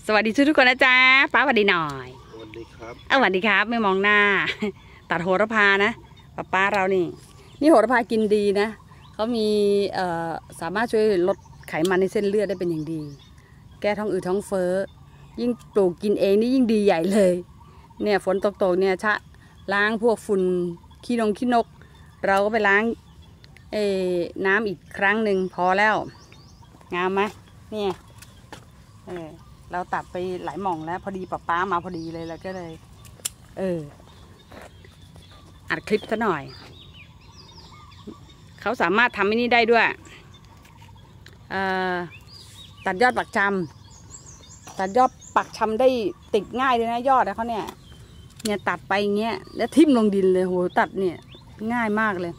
สวัสดีทุกคนนะจ๊ะป้าสวัสดีหน่อยสวัสดีครับสวัสดีครับไม่มองหน้า ตัดโหระพานะป้าเรานี่โหระพากินดีนะเขามีสามารถช่วยลดไขมันในเส้นเลือดได้เป็นอย่างดีแก้ท้องอืดท้องเฟ้อยิ่งปลูกกินเองนี่ยิ่งดีใหญ่เลยเนี่ยฝนตกเนี่ยชะล้างพวกฝุ่นขี้นกเราก็ไปล้างน้ำอีกครั้งหนึ่งพอแล้วงามไหมเนี่ยเราตัดไปหลายหม่องแล้วพอดีป้ามาพอดีเลยแล้วก็เลยอัดคลิปซะหน่อยเขาสามารถทำอันนี้ได้ด้วยตัดยอดปักชำตัดยอดปักชำได้ติดง่ายเลยนะยอดนะเขาเนี่ยตัดไปอย่างเงี้ยแล้วทิ่มลงดินเลยโหตัดเนี่ยง่ายมากเลย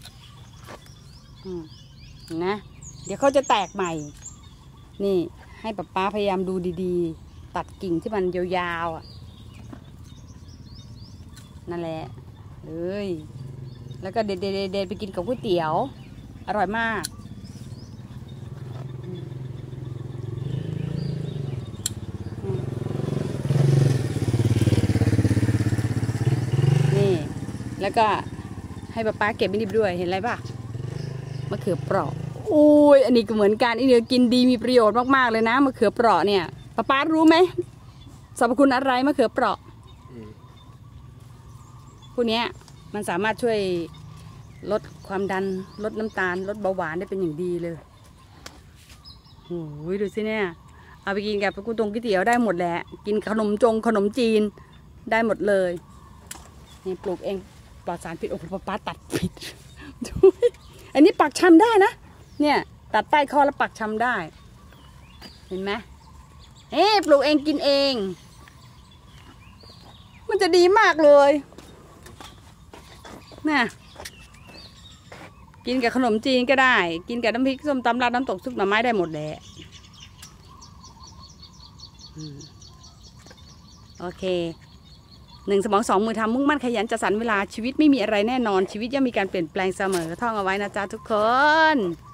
นะเดี๋ยวเขาจะแตกใหม่นี่ให้ป้าพยายามดูดีๆตัดกิ่งที่มันยาวๆนั่นแหละเลยแล้วก็เด็ดไปกินกับก๋วยเตี๋ยวอร่อยมากนี่แล้วก็ให้ป้าเก็บไปนิดด้วยเห็นอะไรป่ะมะเขือเปราะอุ้ยอันนี้ก็เหมือนกันอันนี้กินดีมีประโยชน์มากๆเลยนะมะเขือเปราะเนี่ยป้ารู้ไหมสรรพคุณอะไรมะเขือเปราะพวกนี้มันสามารถช่วยลดความดันลดน้ำตาลลดเบาหวานได้เป็นอย่างดีเลยโอ้ยดูสิเนี่ยเอาไปกินกับก๋วยเตี๋ยวได้หมดแหละกินขนมจีนได้หมดเลยนี่ปลูกเองปลอดสารพิษโอ้โหป้าตัดผิด อันนี้ปักชำได้นะเนี่ยตัดใต้คอแล้วปักชำได้เห็นไหมปลูกเองกินเองมันจะดีมากเลยน่ะกินกับขนมจีนก็ได้กินกับน้ำพริกส้มตำราดน้ำตกซุปหน่อไม้ได้หมดแหละโอเค1 สมอง 2 มือทำมุ่งมั่นขยันจัดสรรเวลาชีวิตไม่มีอะไรแน่นอนชีวิตย่อมมีการเปลี่ยนแปลงเสมอท่องเอาไว้นะจ๊ะทุกคน